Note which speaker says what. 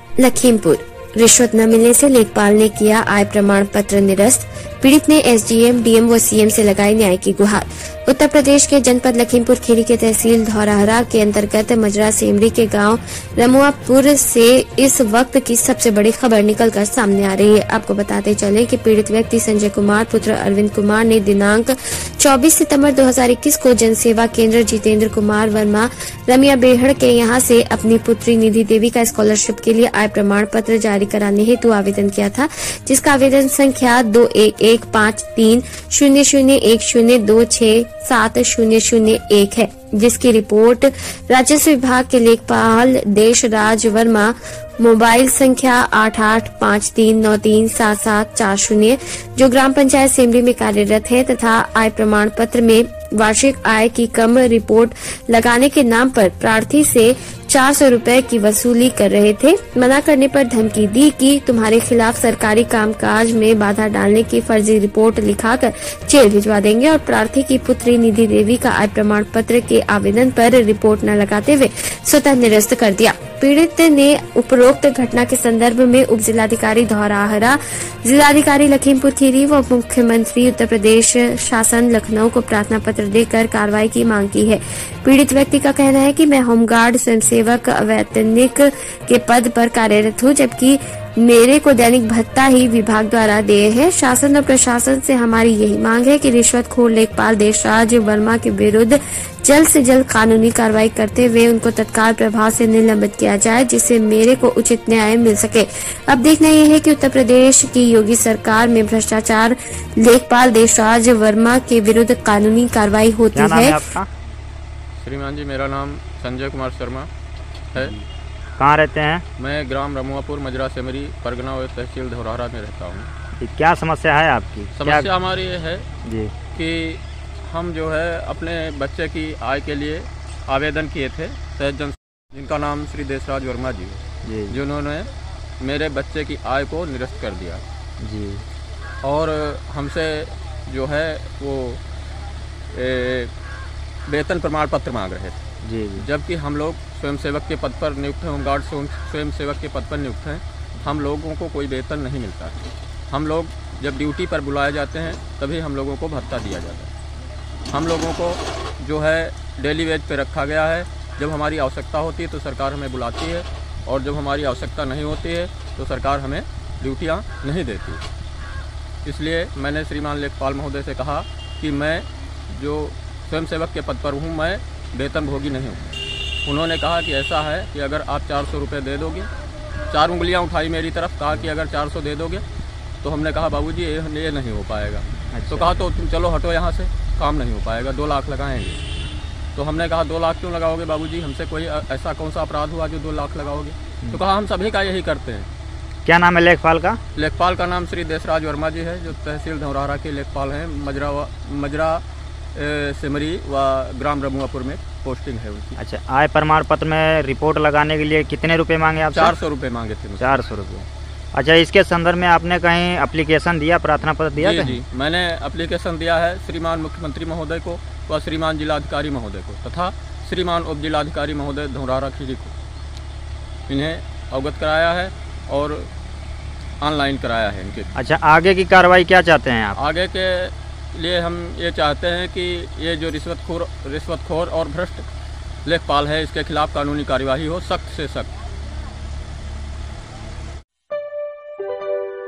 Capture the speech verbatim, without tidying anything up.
Speaker 1: लखीमपुर रिश्वत न मिलने से लेखपाल ने किया आय प्रमाण पत्र निरस्त। पीड़ित ने एसडीएम, डीएम व सीएम से लगाई न्याय की गुहार। उत्तर प्रदेश के जनपद लखीमपुर खीरी के तहसील धौराहरा के अंतर्गत मजरा सेमरी के गांव रमुआपुर से इस वक्त की सबसे बड़ी खबर निकलकर सामने आ रही है। आपको बताते चले कि पीड़ित व्यक्ति संजय कुमार पुत्र अरविंद कुमार ने दिनांक चौबीस सितंबर दो हज़ार इक्कीस को जनसेवा केंद्र जितेंद्र कुमार वर्मा रमिया बेहड़ के यहां से अपनी पुत्री निधि देवी का स्कॉलरशिप के लिए आय प्रमाण पत्र जारी कराने हेतु आवेदन किया था, जिसका आवेदन संख्या दो एक एक पाँच तीन शून्य शून्य एक शून्य दो छह सात शून्य शून्य एक है, जिसकी रिपोर्ट राजस्व विभाग के लेखपाल देश राज वर्मा मोबाइल संख्या आठ आठ पाँच तीन नौ तीन सात सात चार शून्य जो ग्राम पंचायत सेमरी में कार्यरत है तथा आय प्रमाण पत्र में वार्षिक आय की कम रिपोर्ट लगाने के नाम पर प्रार्थी से चार सौ रूपए की वसूली कर रहे थे। मना करने पर धमकी दी कि तुम्हारे खिलाफ सरकारी कामकाज में बाधा डालने की फर्जी रिपोर्ट लिखाकर जेल भिजवा देंगे और प्रार्थी की पुत्री निधि देवी का आय प्रमाण पत्र के आवेदन पर रिपोर्ट न लगाते हुए स्वतः निरस्त कर दिया। पीड़ित ने उपरोक्त घटना के संदर्भ में उप जिलाधिकारी धौराहरा, जिलाधिकारी लखीमपुर खीरी व मुख्यमंत्री उत्तर प्रदेश शासन लखनऊ को प्रार्थना पत्र देकर कार्रवाई की मांग की है। पीड़ित व्यक्ति का कहना है कि मैं होमगार्ड स्वयंसेवक अवैतनिक के पद पर कार्यरत हूं, जबकि मेरे को दैनिक भत्ता ही विभाग द्वारा दिए है। शासन और प्रशासन से हमारी यही मांग है कि रिश्वतखोर लेखपाल देशराज वर्मा के विरुद्ध जल्द से जल्द कानूनी कार्रवाई करते हुए उनको तत्काल प्रभाव से निलंबित किया जाए, जिससे मेरे को उचित न्याय मिल सके। अब देखना यह है कि उत्तर प्रदेश की योगी सरकार में भ्रष्टाचार लेखपाल देशराज वर्मा के विरुद्ध कानूनी कार्रवाई होती है।
Speaker 2: श्रीमान जी, मेरा नाम संजय कुमार शर्मा है।
Speaker 3: कहाँ रहते हैं?
Speaker 2: मैं ग्राम रमुआपुर मजरा सेमरी परगना और तहसील धौराहरा में रहता हूँ।
Speaker 3: क्या समस्या है आपकी?
Speaker 2: समस्या
Speaker 3: क्या?
Speaker 2: हमारी ये है
Speaker 3: जी
Speaker 2: कि हम जो है अपने बच्चे की आय के लिए आवेदन किए थे सहज जन, जिनका नाम श्री देशराज वर्मा जी है, जिन्होंने मेरे बच्चे की आय को निरस्त कर दिया
Speaker 3: जी
Speaker 2: और हमसे जो है वो वेतन प्रमाण पत्र मांग रहे थे
Speaker 3: जी जी
Speaker 2: जबकि हम लोग स्वयंसेवक के पद पर नियुक्त हैं, होमगार्ड स्वयंसेवक के पद पर नियुक्त हैं। हम लोगों को कोई वेतन नहीं मिलता। हम लोग जब ड्यूटी पर बुलाए जाते हैं तभी हम लोगों को भत्ता दिया जाता है। हम लोगों को जो है डेली वेज पे रखा गया है। जब हमारी आवश्यकता होती है तो सरकार हमें बुलाती है और जब हमारी आवश्यकता नहीं होती है तो सरकार हमें ड्यूटियाँ नहीं देती। इसलिए मैंने श्रीमान लेखपाल महोदय से कहा कि मैं जो स्वयंसेवक के पद पर हूँ, मैं वेतन भोगी नहीं हूँ। उन्होंने कहा कि ऐसा है कि अगर आप चार सौ रुपये दे दोगे, चार उंगलियां उठाई मेरी तरफ, कहा कि अगर चार सौ दे दोगे तो हमने कहा बाबूजी ये ये नहीं हो पाएगा। अच्छा। तो कहा तो तुम चलो हटो यहाँ से, काम नहीं हो पाएगा, दो लाख लगाएंगे। तो हमने कहा दो लाख क्यों लगाओगे बाबूजी, हमसे कोई ऐसा कौन सा अपराध हुआ जो दो लाख लगाओगे? तो कहा हम सभी का यही करते हैं।
Speaker 3: क्या नाम है लेखपाल का?
Speaker 2: लेखपाल का नाम श्री देशराज वर्मा जी है, जो तहसील धौराहरा के लेखपाल हैं। मजरा मजरा सेमरी व ग्राम रमुआपुर में पोस्टिंग है उनकी।
Speaker 3: अच्छा, आय प्रमाण पत्र में रिपोर्ट लगाने के लिए कितने रुपए मांगे आप?
Speaker 2: चार सौ रुपये मांगे थे।
Speaker 3: चार सौ रुपये। अच्छा, इसके संदर्भ में आपने कहीं एप्लीकेशन दिया, प्रार्थना पत्र दिया?
Speaker 2: जी जी, मैंने एप्लीकेशन दिया है श्रीमान मुख्यमंत्री महोदय को व श्रीमान जिलाधिकारी महोदय को तथा श्रीमान उप जिलाधिकारी महोदय धौराहरा खीरी को। इन्हें अवगत कराया है और ऑनलाइन कराया है इनके।
Speaker 3: अच्छा, आगे की कार्रवाई क्या चाहते हैं आप?
Speaker 2: आगे के लिए हम ये चाहते हैं कि ये जो रिश्वतखोर रिश्वतखोर और भ्रष्ट लेखपाल है, इसके खिलाफ कानूनी कार्यवाही हो, सख्त से सख्त।